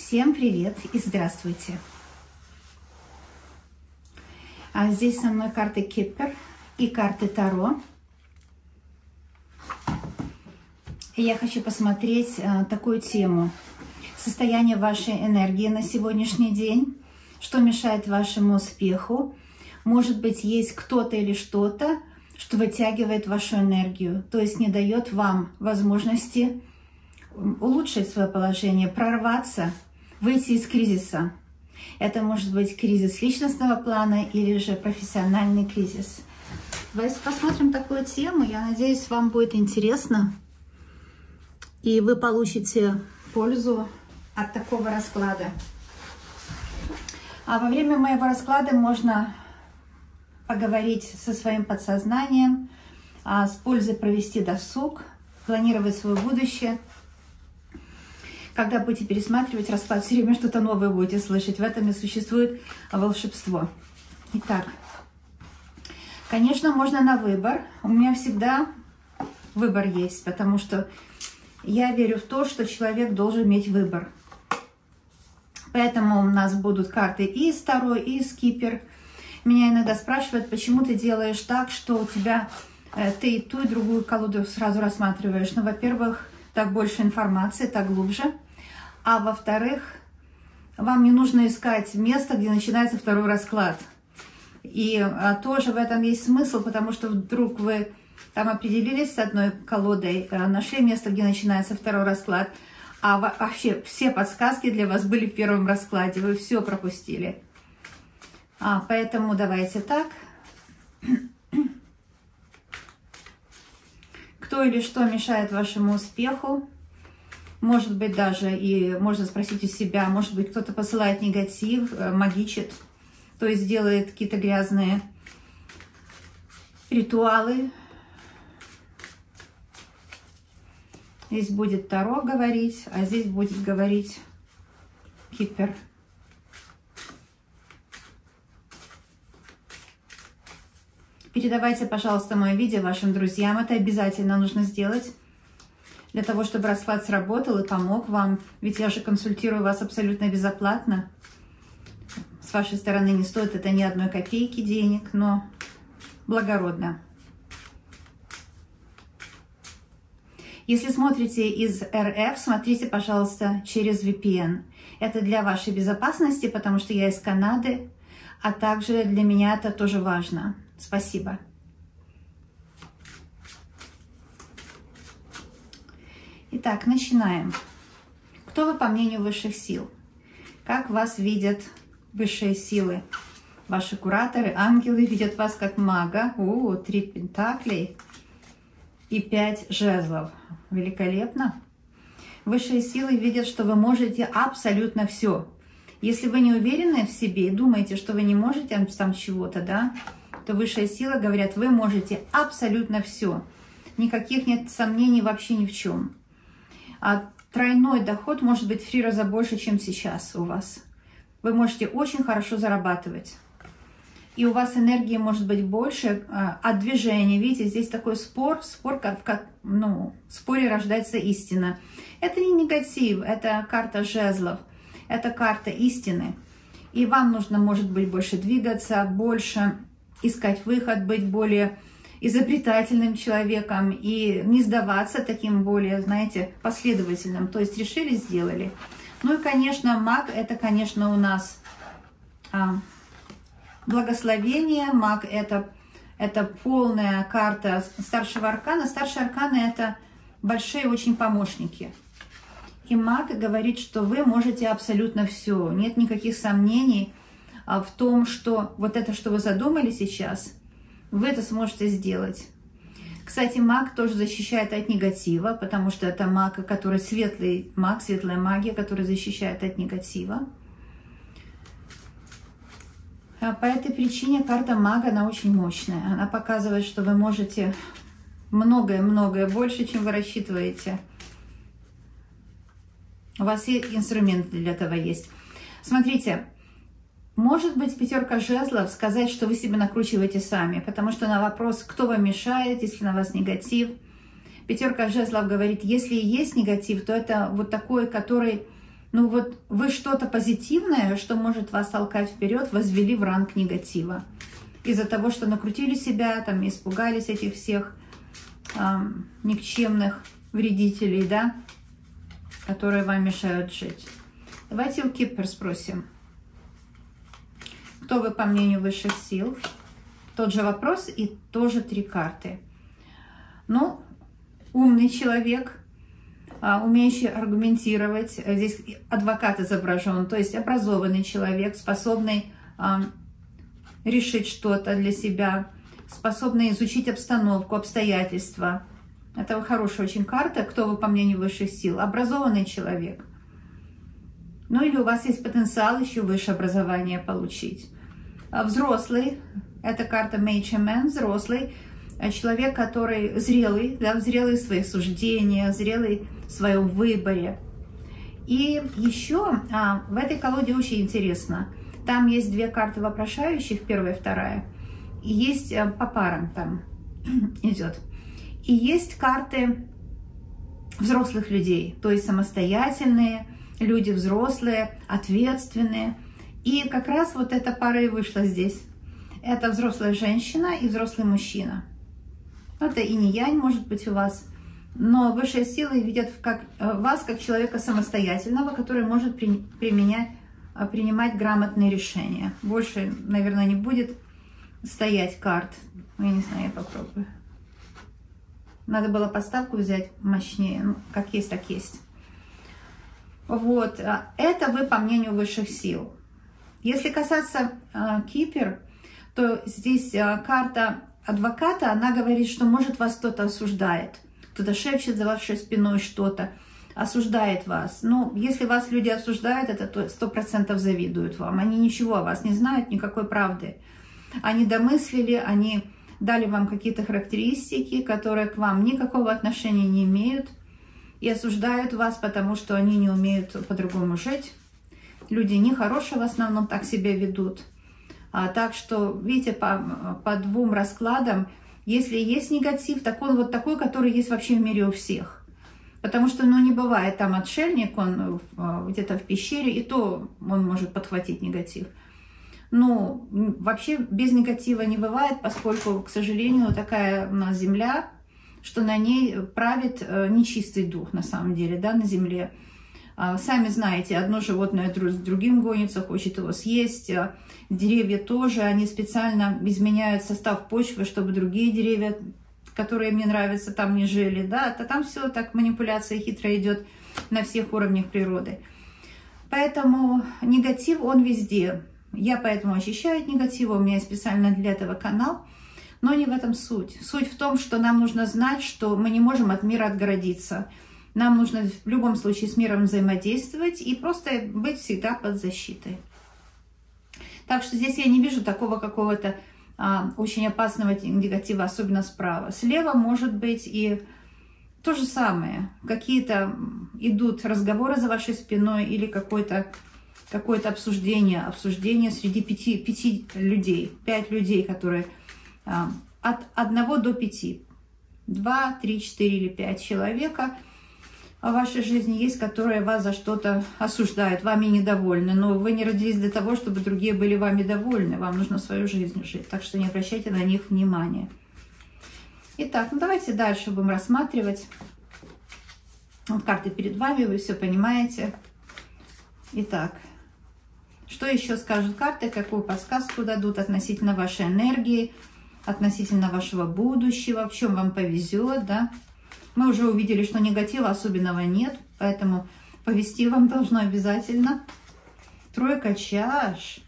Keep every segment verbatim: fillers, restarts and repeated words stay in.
Всем привет и здравствуйте! А здесь со мной карты Киппер и карты Таро. И я хочу посмотреть а, такую тему. Состояние вашей энергии на сегодняшний день. Что мешает вашему успеху. Может быть, есть кто-то или что-то, что вытягивает вашу энергию. То есть не дает вам возможности улучшить свое положение, прорваться, выйти из кризиса. Это может быть кризис личностного плана или же профессиональный кризис. Давайте посмотрим такую тему. Я надеюсь, вам будет интересно. И вы получите пользу от такого расклада. А во время моего расклада можно поговорить со своим подсознанием, с пользой провести досуг, планировать свое будущее. Когда будете пересматривать расклад, все время что-то новое будете слышать. В этом и существует волшебство. Итак, конечно, можно на выбор. У меня всегда выбор есть, потому что я верю в то, что человек должен иметь выбор. Поэтому у нас будут карты и из Таро, и из Киппер. Меня иногда спрашивают, почему ты делаешь так, что у тебя э, ты и ту, и другую колоду сразу рассматриваешь. Ну, во-первых, так больше информации, так глубже. А во-вторых, вам не нужно искать место, где начинается второй расклад. И а, тоже в этом есть смысл, потому что вдруг вы там определились с одной колодой, а, нашли место, где начинается второй расклад, а вообще все подсказки для вас были в первом раскладе, вы все пропустили. А, поэтому давайте так. Кто или что мешает вашему успеху? Может быть, даже и можно спросить у себя, может быть, кто-то посылает негатив, магичит, то есть делает какие-то грязные ритуалы. Здесь будет Таро говорить, а здесь будет говорить Киппер. Передавайте, пожалуйста, мое видео вашим друзьям. Это обязательно нужно сделать для того, чтобы расклад сработал и помог вам. Ведь я же консультирую вас абсолютно безоплатно. С вашей стороны не стоит это ни одной копейки денег, но благородно. Если смотрите из эр эф, смотрите, пожалуйста, через ви пи эн. Это для вашей безопасности, потому что я из Канады, а также для меня это тоже важно. Спасибо. Итак, начинаем. Кто вы по мнению высших сил? Как вас видят высшие силы? Ваши кураторы, ангелы видят вас как мага. О, три пентаклей и пять жезлов. Великолепно. Высшие силы видят, что вы можете абсолютно все. Если вы не уверены в себе и думаете, что вы не можете там чего-то, да, то высшие силы говорят, вы можете абсолютно все. Никаких нет сомнений вообще ни в чем. А тройной доход может быть в три раза больше, чем сейчас у вас. Вы можете очень хорошо зарабатывать. И у вас энергии может быть больше а, от движения. Видите, здесь такой спор, спор как, как, ну, в споре рождается истина. Это не негатив, это карта жезлов, это карта истины. И вам нужно, может быть, больше двигаться, больше искать выход, быть более изобретательным человеком и не сдаваться таким более, знаете, последовательным. То есть решили, сделали. Ну и, конечно, маг, это, конечно, у нас а, благословение. Маг это, это полная карта старшего аркана. Старшие арканы это большие очень помощники. И маг говорит, что вы можете абсолютно все. Нет никаких сомнений а, в том, что вот это, что вы задумали сейчас, вы это сможете сделать. Кстати, маг тоже защищает от негатива, потому что это маг, который светлый маг, светлая магия, которая защищает от негатива. А по этой причине карта мага, она очень мощная. Она показывает, что вы можете многое-многое больше, чем вы рассчитываете. У вас и инструменты для этого есть. Смотрите. Может быть, пятерка жезлов сказать, что вы себе накручиваете сами, потому что на вопрос, кто вам мешает, если на вас негатив, пятерка жезлов говорит, если и есть негатив, то это вот такой, который Ну вот вы что-то позитивное, что может вас толкать вперед, возвели в ранг негатива. Из-за того, что накрутили себя, там, испугались этих всех эм, никчемных вредителей, да, которые вам мешают жить. Давайте у Кипр спросим. Кто вы по мнению высших сил? Тот же вопрос и тоже три карты. Ну, умный человек, умеющий аргументировать. Здесь адвокат изображен, то есть образованный человек, способный решить что-то для себя, способный изучить обстановку, обстоятельства. Это хорошая очень карта. Кто вы по мнению высших сил? Образованный человек. Ну или у вас есть потенциал еще высшее образование получить. Взрослый. Это карта Major Man, взрослый. Человек, который зрелый, да, зрелый в своих суждениях, зрелый в своем выборе. И еще а, в этой колоде очень интересно. Там есть две карты вопрошающих, первая и вторая. И есть а, по парам там идет. И есть карты взрослых людей, то есть самостоятельные люди, взрослые, ответственные. И как раз вот эта пара и вышла здесь. Это взрослая женщина и взрослый мужчина. Это инь-янь может быть у вас. Но высшие силы видят как, вас как человека самостоятельного, который может при, применять, принимать грамотные решения. Больше, наверное, не будет стоять карт. Я не знаю, я попробую. Надо было подставку взять мощнее. Ну, как есть, так есть. Вот. Это вы по мнению высших сил. Если касаться э, Кипр, то здесь э, карта адвоката, она говорит, что может вас кто-то осуждает. Кто-то шепчет за вашей спиной что-то, осуждает вас. Ну, если вас люди осуждают, это сто процентов завидуют вам. Они ничего о вас не знают, никакой правды. Они домыслили, они дали вам какие-то характеристики, которые к вам никакого отношения не имеют, и осуждают вас, потому что они не умеют по-другому жить. Люди нехорошие в основном так себя ведут. А, так что, видите, по, по двум раскладам, если есть негатив, так он вот такой, который есть вообще в мире у всех. Потому что, ну, не бывает там отшельник, он где-то в пещере, и то он может подхватить негатив. Ну, вообще без негатива не бывает, поскольку, к сожалению, такая у нас земля, что на ней правит нечистый дух, на самом деле, да, на земле. Сами знаете, одно животное с другим гонится, хочет его съесть. Деревья тоже, они специально изменяют состав почвы, чтобы другие деревья, которые мне нравятся, там не жили. Да, то там все так, манипуляция хитрая идет на всех уровнях природы. Поэтому негатив, он везде. Я поэтому очищаю от негатива, у меня есть специально для этого канал. Но не в этом суть. Суть в том, что нам нужно знать, что мы не можем от мира отгородиться. Нам нужно в любом случае с миром взаимодействовать и просто быть всегда под защитой. Так что здесь я не вижу такого какого-то а, очень опасного негатива, особенно справа. Слева может быть и то же самое. Какие-то идут разговоры за вашей спиной или какое-то какое-то обсуждение, обсуждение среди пяти, пяти людей, пять людей, которые а, от одного до пяти, два, три, четыре или пять человека в вашей жизни есть, которые вас за что-то осуждают, вами недовольны. Но вы не родились для того, чтобы другие были вами довольны. Вам нужно свою жизнь жить. Так что не обращайте на них внимания. Итак, ну давайте дальше будем рассматривать. Вот карты перед вами, вы все понимаете. Итак, что еще скажут карты, какую подсказку дадут относительно вашей энергии, относительно вашего будущего, в чем вам повезет, да? Мы уже увидели, что негатива особенного нет, поэтому повезти вам должно обязательно. Тройка чаш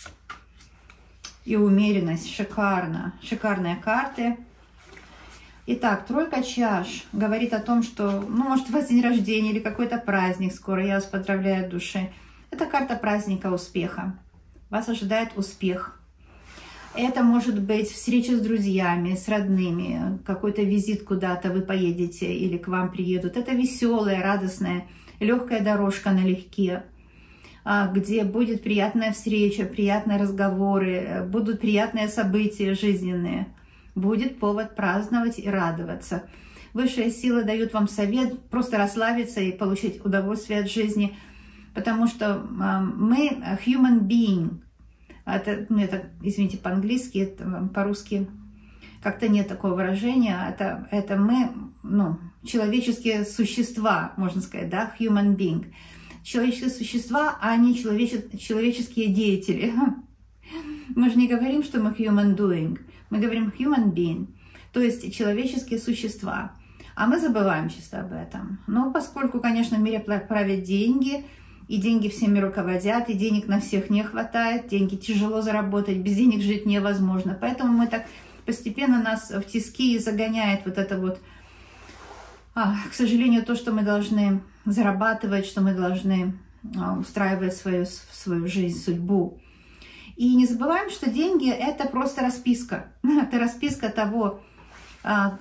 и умеренность. Шикарно. Шикарные карты. Итак, тройка чаш говорит о том, что, ну, может, у вас день рождения или какой-то праздник скоро. Я вас поздравляю от души. Это карта праздника успеха. Вас ожидает успех. Это может быть встреча с друзьями, с родными, какой-то визит куда-то вы поедете или к вам приедут. Это веселая, радостная, легкая дорожка налегке, где будет приятная встреча, приятные разговоры, будут приятные события жизненные. Будет повод праздновать и радоваться. Высшие силы дают вам совет просто расслабиться и получить удовольствие от жизни, потому что мы human being. Это, ну, это, извините, по-английски, по-русски как-то нет такого выражения. Это, это мы, ну, человеческие существа, можно сказать, да, human being. Человеческие существа, а не человече, человеческие деятели. Мы же не говорим, что мы human doing, мы говорим human being, то есть человеческие существа. А мы забываем часто об этом. Но поскольку, конечно, в мире правят деньги, и деньги всеми руководят, и денег на всех не хватает, деньги тяжело заработать, без денег жить невозможно. Поэтому мы так постепенно нас в тиски и загоняет вот это вот, а, к сожалению, то, что мы должны зарабатывать, что мы должны а, устраивать свою, свою жизнь, судьбу. И не забываем, что деньги – это просто расписка. Это расписка того а,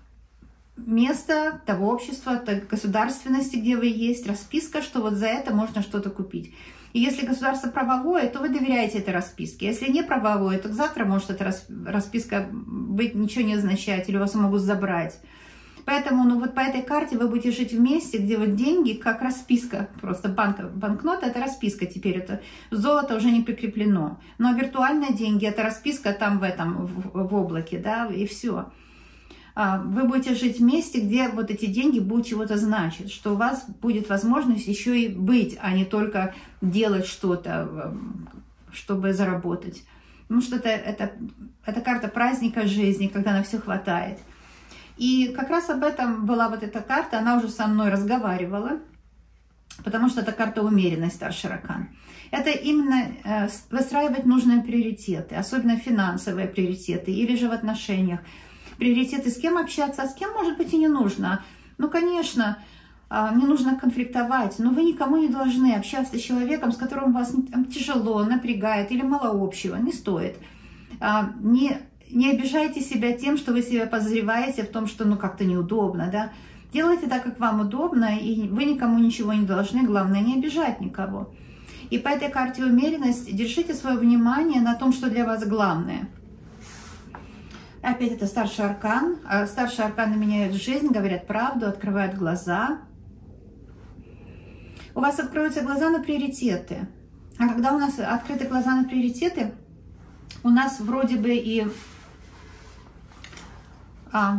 места, того общества, той государственности, где вы есть. Расписка, что вот за это можно что-то купить. И если государство правовое, то вы доверяете этой расписке. Если не правовое, то завтра может эта расписка быть ничего не означать, или вас могут забрать. Поэтому ну, вот по этой карте вы будете жить в месте, где вот деньги как расписка, просто банк, банкнота – это расписка теперь, это золото уже не прикреплено. Но виртуальные деньги – это расписка там в этом, в, в облаке, да, и все. Вы будете жить в месте, где вот эти деньги будут чего-то значить, что у вас будет возможность еще и быть, а не только делать что-то, чтобы заработать. Потому что это, это, это карта праздника жизни, когда на все хватает. И как раз об этом была вот эта карта, она уже со мной разговаривала, потому что это карта умеренность, старший аркан. Это именно э, выстраивать нужные приоритеты, особенно финансовые приоритеты или же в отношениях. Приоритеты, с кем общаться, а с кем, может быть, и не нужно. Ну, конечно, э, не нужно конфликтовать, но вы никому не должны общаться с человеком, с которым вас там, тяжело, напрягает или мало общего, не стоит. Э, не... Не обижайте себя тем, что вы себя подозреваете в том, что ну как-то неудобно, да. Делайте так, как вам удобно, и вы никому ничего не должны, главное не обижать никого. И по этой карте умеренность держите свое внимание на том, что для вас главное. Опять это старший аркан. Старшие арканы меняют жизнь, говорят правду, открывают глаза. У вас откроются глаза на приоритеты. А когда у нас открыты глаза на приоритеты, у нас вроде бы и а,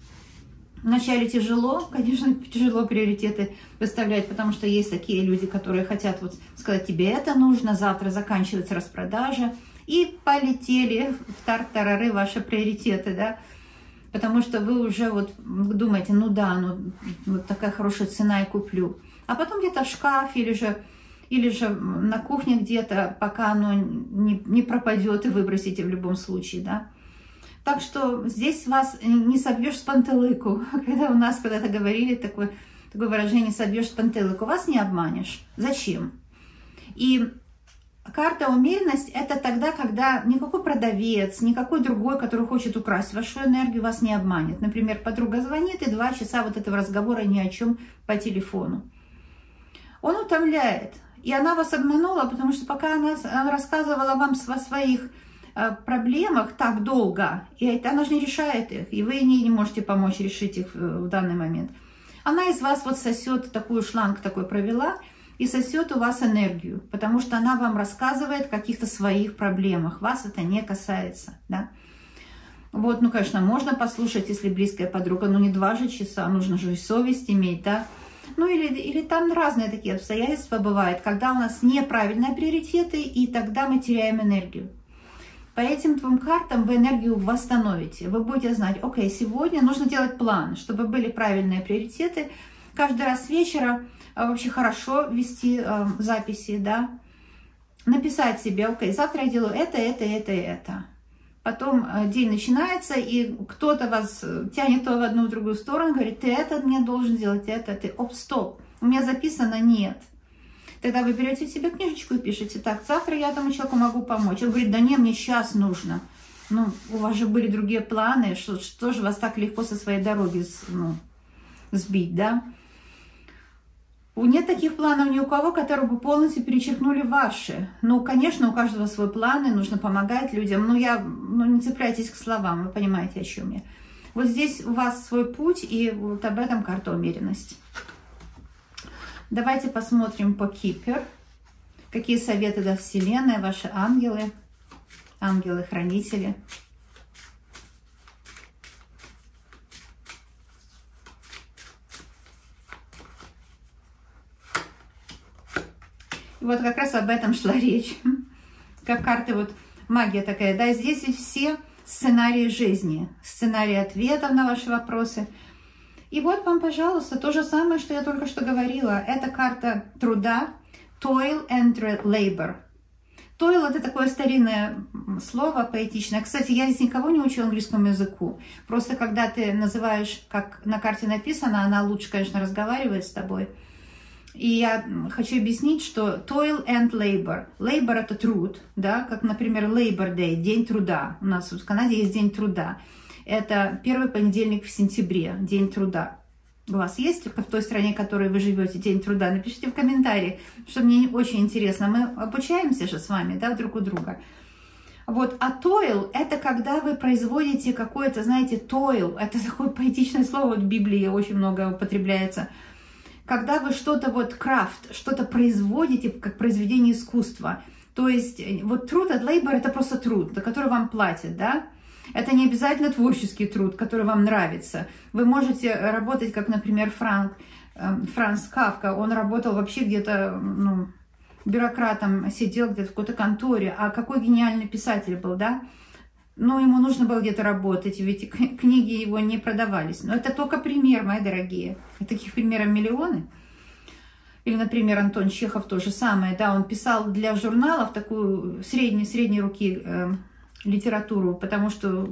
вначале тяжело, конечно, тяжело приоритеты выставлять, потому что есть такие люди, которые хотят вот сказать, тебе это нужно, завтра заканчивается распродажа, и полетели в тартарары ваши приоритеты, да, потому что вы уже вот думаете, ну да, ну вот такая хорошая цена, и куплю. А потом где-то в шкаф или же Или же на кухне где-то, пока оно не, не пропадет, и выбросите в любом случае, да. Так что здесь вас не собьешь с панталыку. Когда у нас когда-то говорили такое, такое выражение «собьешь с панталыку», вас не обманешь. Зачем? И карта умеренность – это тогда, когда никакой продавец, никакой другой, который хочет украсть вашу энергию, вас не обманет. Например, подруга звонит, и два часа вот этого разговора ни о чем по телефону. Он утомляет. И она вас обманула, потому что пока она рассказывала вам о своих проблемах так долго, и она же не решает их, и вы не, не можете помочь решить их в данный момент. Она из вас вот сосет, такую шланг такой провела, и сосет у вас энергию, потому что она вам рассказывает о каких-то своих проблемах. Вас это не касается, да. Вот, ну, конечно, можно послушать, если близкая подруга, но не два же часа, нужно же и совесть иметь, да. Ну или, или там разные такие обстоятельства бывают, когда у нас неправильные приоритеты, и тогда мы теряем энергию. По этим двум картам вы энергию восстановите. Вы будете знать, окей, сегодня нужно делать план, чтобы были правильные приоритеты. Каждый раз с вечера вообще хорошо вести э, записи, да. Написать себе, окей, завтра я делаю это, это, это, это. Потом день начинается, и кто-то вас тянет то в одну, в другую сторону, говорит, ты это мне должен сделать, это, ты, оп, стоп, у меня записано нет. Тогда вы берете себе книжечку и пишете, так, завтра я этому человеку могу помочь. Он говорит, да не, мне сейчас нужно. Ну, у вас же были другие планы, что, что же вас так легко со своей дороги ну, сбить, да? Нет таких планов ни у кого, которые бы полностью перечеркнули ваши. Ну, конечно, у каждого свой план, и нужно помогать людям. Но я, ну, не цепляйтесь к словам, вы понимаете, о чем я. Вот здесь у вас свой путь, и вот об этом карта умеренность. Давайте посмотрим по Keeper. Какие советы даст Вселенная, ваши ангелы, ангелы-хранители. И вот как раз об этом шла речь. Как карты, вот магия такая, да, здесь и все сценарии жизни, сценарии ответов на ваши вопросы. И вот вам, пожалуйста, то же самое, что я только что говорила. Это карта труда, toil and labor. Toil — это такое старинное слово, поэтичное. Кстати, я здесь никого не учу английскому языку. Просто когда ты называешь, как на карте написано, она лучше, конечно, разговаривает с тобой. И я хочу объяснить, что toil and labor. Labor — это труд, да, как, например, Labor Day, день труда. У нас в Канаде есть день труда. Это первый понедельник в сентябре, день труда. У вас есть в той стране, в которой вы живете, день труда? Напишите в комментарии, что мне очень интересно. Мы обучаемся же с вами, да, друг у друга. Вот, а toil — это когда вы производите какое-то, знаете, toil, это такое поэтичное слово, вот в Библии очень много употребляется. Когда вы что-то вот крафт, что-то производите, как произведение искусства. То есть вот труд от labor — это просто труд, за который вам платят, да? Это не обязательно творческий труд, который вам нравится. Вы можете работать, как, например, Франк, Франц Кафка. Он работал вообще где-то, ну, бюрократом, сидел где-то в какой-то конторе. А какой гениальный писатель был, да? Ну, ему нужно было где-то работать, ведь книги его не продавались. Но это только пример, мои дорогие. И таких примеров миллионы. Или, например, Антон Чехов то же самое. Да, он писал для журналов такую средней, средней руки э, литературу, потому что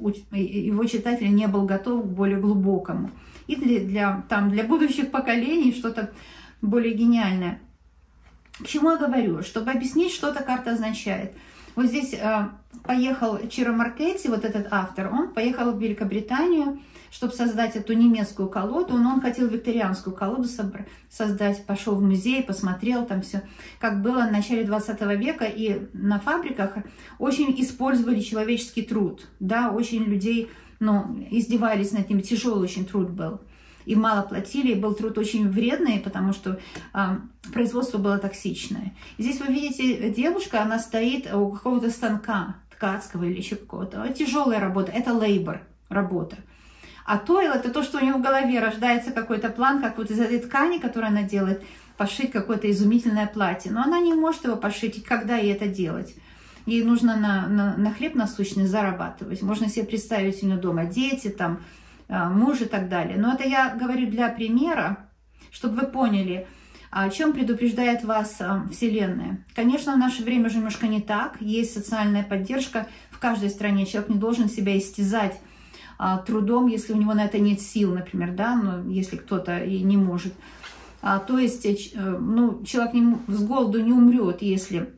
его читатель не был готов к более глубокому. И для, для, там, для будущих поколений что-то более гениальное. К чему я говорю? Чтобы объяснить, что эта карта означает. Вот здесь э, поехал Чиро Маркетти, вот этот автор, он поехал в Великобританию, чтобы создать эту немецкую колоду, но он хотел викторианскую колоду создать, пошел в музей, посмотрел там все, как было в начале двадцатого века, и на фабриках очень использовали человеческий труд, да, очень людей, ну, издевались над ним, тяжелый очень труд был. И мало платили, и был труд очень вредный, потому что э, производство было токсичное. И здесь вы видите, девушка, она стоит у какого-то станка ткацкого или еще какого-то. Тяжелая работа, это labor, работа. А toil — это то, что у нее в голове рождается какой-то план, как вот из этой ткани, которую она делает, пошить какое-то изумительное платье. Но она не может его пошить, и когда ей это делать? Ей нужно на, на, на хлеб насущный зарабатывать. Можно себе представить у нее дома дети, там, муж и так далее. Но это я говорю для примера, чтобы вы поняли, о чем предупреждает вас Вселенная. Конечно, в наше время уже немножко не так. Есть социальная поддержка в каждой стране. Человек не должен себя истязать а, трудом, если у него на это нет сил, например, да, но если кто-то и не может. А, то есть, ну, человек не, с голоду не умрет, если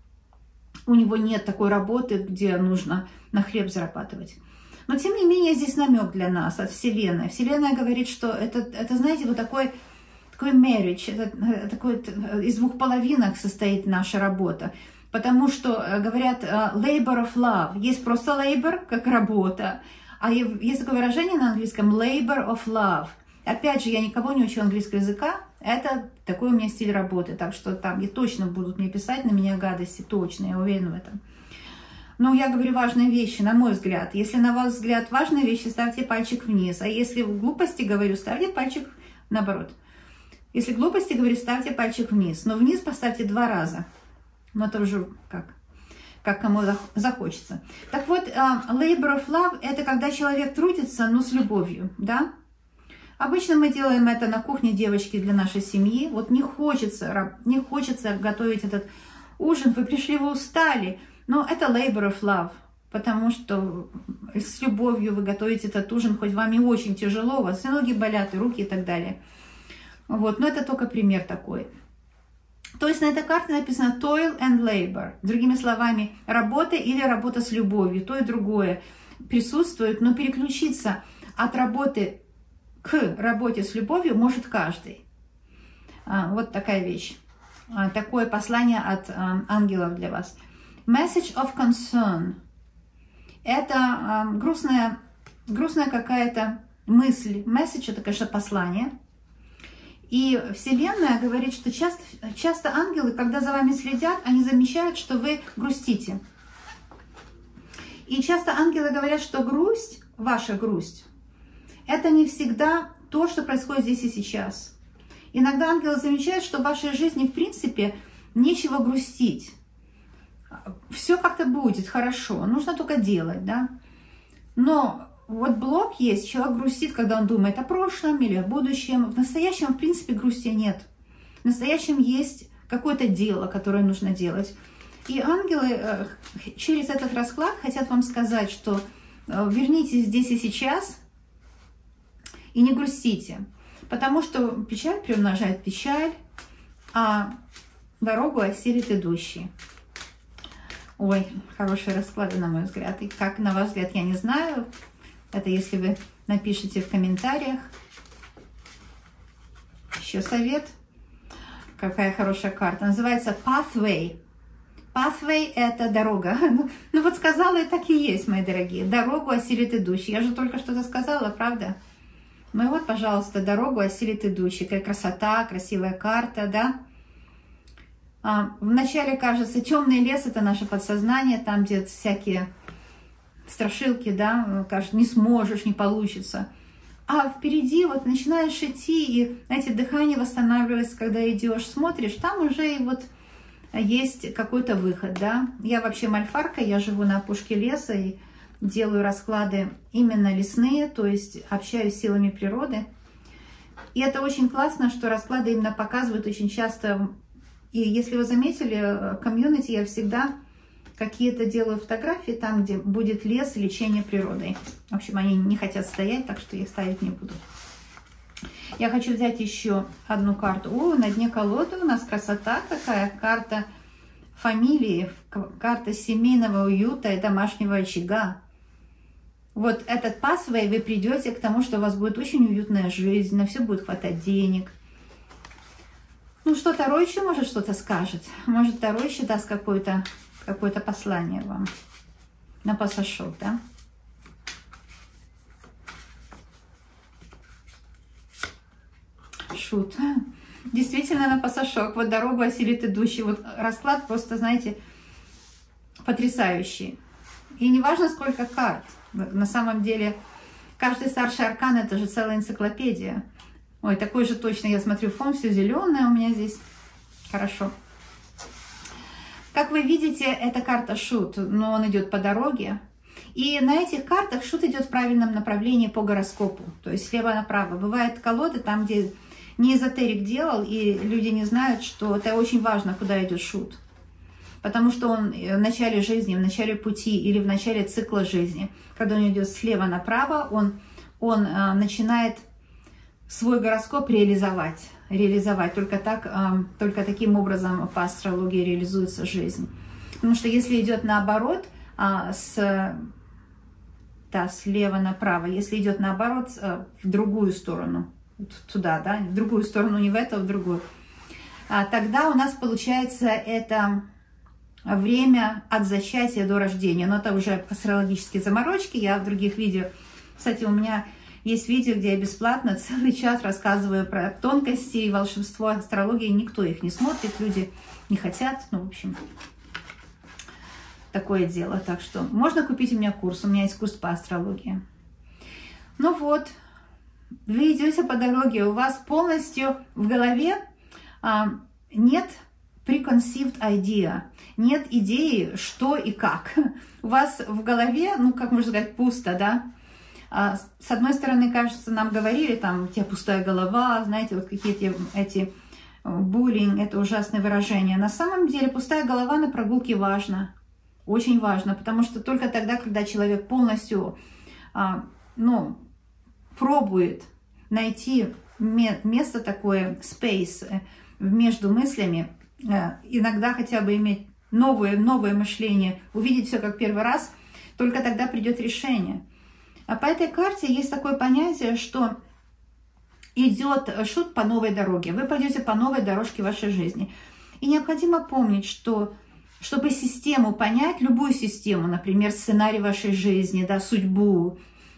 у него нет такой работы, где нужно на хлеб зарабатывать. Но, тем не менее, здесь намек для нас от Вселенной. Вселенная говорит, что это, это знаете, вот такой, такой marriage, это, такой, из двух половинок состоит наша работа. Потому что, говорят, labor of love. Есть просто labor, как работа, а есть такое выражение на английском labor of love. Опять же, я никого не учу английского языка, это такой у меня стиль работы. Так что там и точно будут мне писать на меня гадости, точно, я уверена в этом. Но я говорю важные вещи, на мой взгляд. Если на ваш взгляд важные вещи, ставьте пальчик вниз. А если в глупости говорю, ставьте пальчик наоборот. Если в глупости говорю, ставьте пальчик вниз. Но вниз поставьте два раза. Но это уже как, как кому захочется. Так вот, labor of love — это когда человек трудится, но с любовью, да? Обычно мы делаем это на кухне, девочки, для нашей семьи. Вот не хочется, не хочется готовить этот ужин, вы пришли, вы устали. Но это labor of love, потому что с любовью вы готовите этот ужин, хоть вам и очень тяжело, у вас и ноги болят, и руки, и так далее. Вот, но это только пример такой. То есть на этой карте написано toil and labor. Другими словами, работа или работа с любовью, то и другое присутствует, но переключиться от работы к работе с любовью может каждый. Вот такая вещь. Такое послание от ангелов для вас. Message of concern. Это э, грустная, грустная какая-то мысль. Message — это, конечно, послание. И Вселенная говорит, что часто, часто ангелы, когда за вами следят, они замечают, что вы грустите. И часто ангелы говорят, что грусть, ваша грусть, это не всегда то, что происходит здесь и сейчас. Иногда ангелы замечают, что в вашей жизни, в принципе, нечего грустить. Все как-то будет хорошо, нужно только делать, да. Но вот блок есть, человек грустит, когда он думает о прошлом или о будущем. В настоящем, в принципе, грусти нет. В настоящем есть какое-то дело, которое нужно делать. И ангелы через этот расклад хотят вам сказать, что вернитесь здесь и сейчас и не грустите. Потому что печаль приумножает печаль, а дорогу осилит идущий. Ой, хорошие расклады, на мой взгляд. И как на ваш взгляд, я не знаю. Это если вы напишите в комментариях. Еще совет. Какая хорошая карта. Называется Pathway. Pathway – это дорога. Ну вот сказала, и так и есть, мои дорогие. Дорогу осилит идущий. Я же только что-то сказала, правда? Ну и вот, пожалуйста, дорогу осилит идущий. Какая красота, красивая карта, да? А, вначале кажется, темный лес – это наше подсознание, там, где всякие страшилки, да, кажется, не сможешь, не получится. А впереди вот начинаешь идти, и, знаете, дыхание восстанавливается, когда идешь, смотришь, там уже и вот есть какой-то выход, да. Я вообще мальфарка, я живу на опушке леса и делаю расклады именно лесные, то есть общаюсь с силами природы. И это очень классно, что расклады именно показывают очень часто. И если вы заметили, комьюнити я всегда какие-то делаю фотографии там, где будет лес и лечение природой. В общем, они не хотят стоять, так что я их ставить не буду. Я хочу взять еще одну карту. О, на дне колоды у нас красота такая. Карта фамилии, карта семейного уюта и домашнего очага. Вот этот pathway, вы придете к тому, что у вас будет очень уютная жизнь, на все будет хватать денег. Ну, что Таро еще, может, что-то скажет. Может, Таро еще даст какое-то какое-то послание вам на пасашок, да? Шут. Действительно на пасашок. Вот дорогу осилит идущий. Вот расклад просто, знаете, потрясающий. И не важно, сколько карт. На самом деле, каждый старший аркан – это же целая энциклопедия. Ой, такой же точно, я смотрю, фон все зеленое у меня здесь. Хорошо. Как вы видите, это карта Шут, но он идет по дороге. И на этих картах Шут идет в правильном направлении по гороскопу, то есть слева направо. Бывают колоды там, где не эзотерик делал, и люди не знают, что это очень важно, куда идет Шут. Потому что он в начале жизни, в начале пути или в начале цикла жизни, когда он идет слева направо, он, он а, начинает свой гороскоп реализовать. реализовать. Только, так, только таким образом по астрологии реализуется жизнь. Потому что если идет наоборот, с, да, слева направо, если идет наоборот в другую сторону, туда, да, в другую сторону, не в эту, а в другую, тогда у нас получается это время от зачатия до рождения. Но это уже астрологические заморочки, я в других видео, кстати, у меня есть видео, где я бесплатно целый час рассказываю про тонкости и волшебство астрологии. Никто их не смотрит, люди не хотят. Ну, в общем, такое дело. Так что можно купить у меня курс. У меня есть курс по астрологии. Ну вот, вы идете по дороге, у вас полностью в голове а, нет preconceived idea, нет идеи, что и как. У вас в голове, ну, как можно сказать, пусто, да? С одной стороны, кажется, нам говорили, там, у тебя пустая голова, знаете, вот какие-то эти буллинг, это ужасное выражение. На самом деле, пустая голова на прогулке важна, очень важно, потому что только тогда, когда человек полностью, ну, пробует найти место такое, space, между мыслями, иногда хотя бы иметь новое, новое мышление, увидеть все как первый раз, только тогда придет решение. А по этой карте есть такое понятие, что идет Шут по новой дороге. Вы пойдете по новой дорожке вашей жизни. И необходимо помнить, что чтобы систему понять, любую систему, например, сценарий вашей жизни, да, судьбу,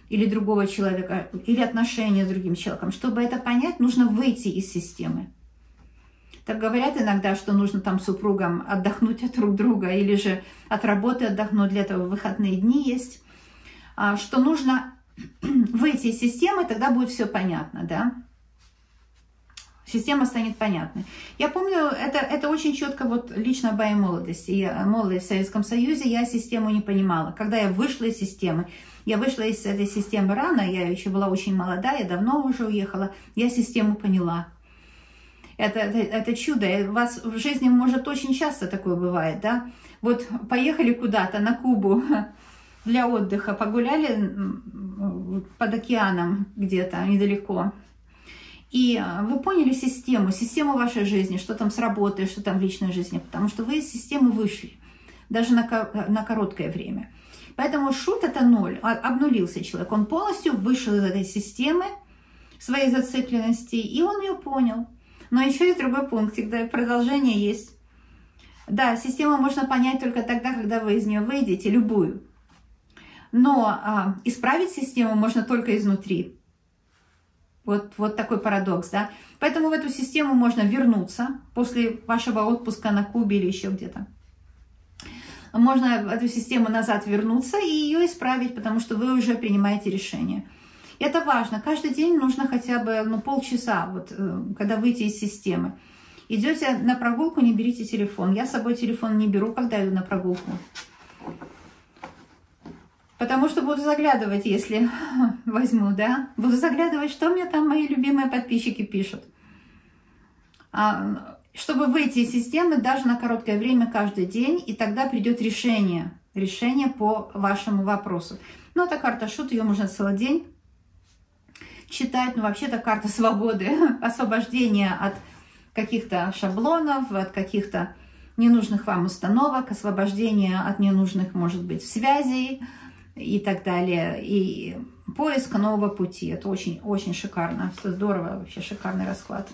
или другого человека, или отношения с другим человеком. Чтобы это понять, нужно выйти из системы. Так говорят иногда, что нужно там супругам отдохнуть от друг друга, или же от работы отдохнуть, для этого выходные дни есть. Что нужно выйти из системы, тогда будет все понятно, да? Система станет понятной. Я помню, это, это очень четко вот лично в моей молодости. Я, молодость в Советском Союзе, я систему не понимала. Когда я вышла из системы, я вышла из этой системы рано, я еще была очень молода, я давно уже уехала, я систему поняла. Это, это, это чудо. У вас в жизни, может, очень часто такое бывает, да? Вот поехали куда-то на Кубу для отдыха, погуляли под океаном где-то недалеко. И вы поняли систему, систему вашей жизни, что там с работой, что там в личной жизни, потому что вы из системы вышли, даже на, на короткое время. Поэтому шут — это ноль, обнулился человек, он полностью вышел из этой системы, своей зацикленности, и он ее понял. Но еще есть другой пунктик, да, продолжение есть. Да, систему можно понять только тогда, когда вы из нее выйдете, любую. Но а, исправить систему можно только изнутри. Вот, вот такой парадокс, да. Поэтому в эту систему можно вернуться после вашего отпуска на Кубе или еще где-то. Можно в эту систему назад вернуться и ее исправить, потому что вы уже принимаете решение. И это важно. Каждый день нужно хотя бы ну, полчаса, вот, когда выйти из системы. Идете на прогулку, не берите телефон. Я с собой телефон не беру, когда иду на прогулку. Потому что буду заглядывать, если возьму, да. Буду заглядывать, что мне там мои любимые подписчики пишут. А, чтобы выйти из системы даже на короткое время каждый день, и тогда придет решение. Решение по вашему вопросу. Ну, это карта шут, ее можно целый день читать. Но вообще-то карта свободы, освобождения от каких-то шаблонов, от каких-то ненужных вам установок, освобождения от ненужных, может быть, связей и так далее, и поиск нового пути. Это очень-очень шикарно, все здорово, вообще шикарный расклад.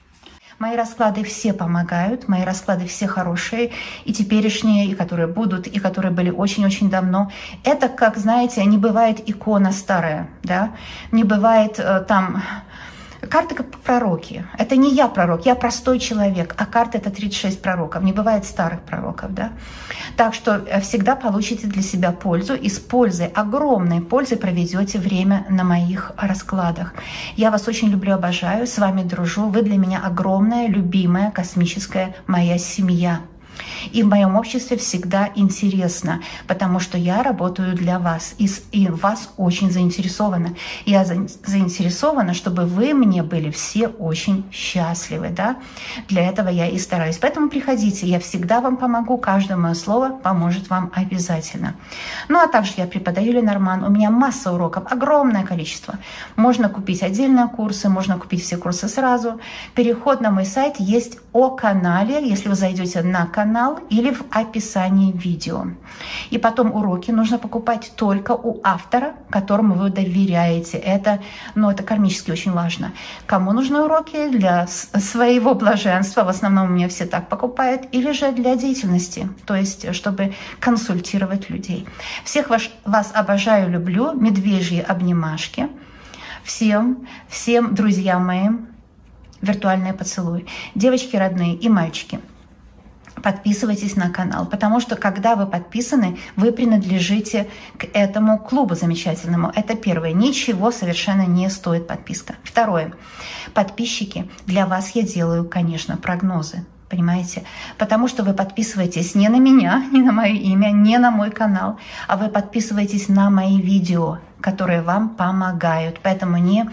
Мои расклады все помогают, мои расклады все хорошие, и теперешние, и которые будут, и которые были очень-очень давно. Это, как, знаете, не бывает икона старая, да, не бывает э, там... Карты как пророки. Это не я пророк, я простой человек, а карта — это тридцать шесть пророков. Не бывает старых пророков, да? Так что всегда получите для себя пользу, и с пользой, огромной пользой проведете время на моих раскладах. Я вас очень люблю, обожаю, с вами дружу. Вы для меня огромная, любимая, космическая моя семья. И в моем обществе всегда интересно, потому что я работаю для вас, и, и вас очень заинтересована. Я за, заинтересована, чтобы вы мне были все очень счастливы, да? Для этого я и стараюсь. Поэтому приходите, я всегда вам помогу, каждое мое слово поможет вам обязательно. Ну а также я преподаю Ленорман, у меня масса уроков, огромное количество. Можно купить отдельные курсы, можно купить все курсы сразу. Переход на мой сайт есть о канале, если вы зайдете на канал, канал или в описании видео. И потом уроки нужно покупать только у автора, которому вы доверяете. Это, ну, это кармически очень важно. Кому нужны уроки? Для своего блаженства, в основном у меня все так покупают, или же для деятельности, то есть чтобы консультировать людей. Всех вас, вас обожаю, люблю, медвежьи обнимашки. Всем, всем друзьям моим виртуальные поцелуи. Девочки родные и мальчики. Подписывайтесь на канал, потому что когда вы подписаны, вы принадлежите к этому клубу замечательному. Это первое. Ничего совершенно не стоит подписка. Второе. Подписчики, для вас я делаю, конечно, прогнозы. Понимаете? Потому что вы подписываетесь не на меня, не на мое имя, не на мой канал, а вы подписываетесь на мои видео, которые вам помогают. Поэтому не,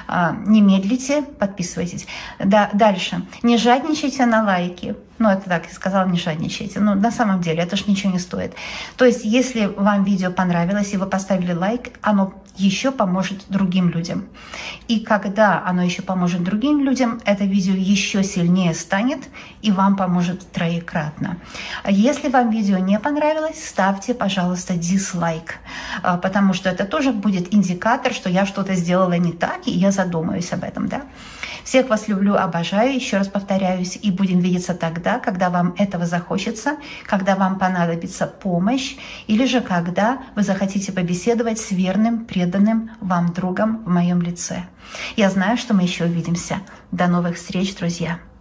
не медлите, подписывайтесь. Да, дальше. Не жадничайте на лайки. Ну, это так, я сказала, не жадничайте. Но на самом деле это же ничего не стоит. То есть, если вам видео понравилось, и вы поставили лайк, оно еще поможет другим людям. И когда оно еще поможет другим людям, это видео еще сильнее станет и вам поможет троекратно. Если вам видео не понравилось, ставьте, пожалуйста, дизлайк, потому что это тоже будет индикатор, что я что-то сделала не так, и я задумаюсь об этом, да? Всех вас люблю, обожаю, еще раз повторяюсь, и будем видеться тогда, когда вам этого захочется, когда вам понадобится помощь, или же когда вы захотите побеседовать с верным, преданным вам другом в моем лице. Я знаю, что мы еще увидимся. До новых встреч, друзья!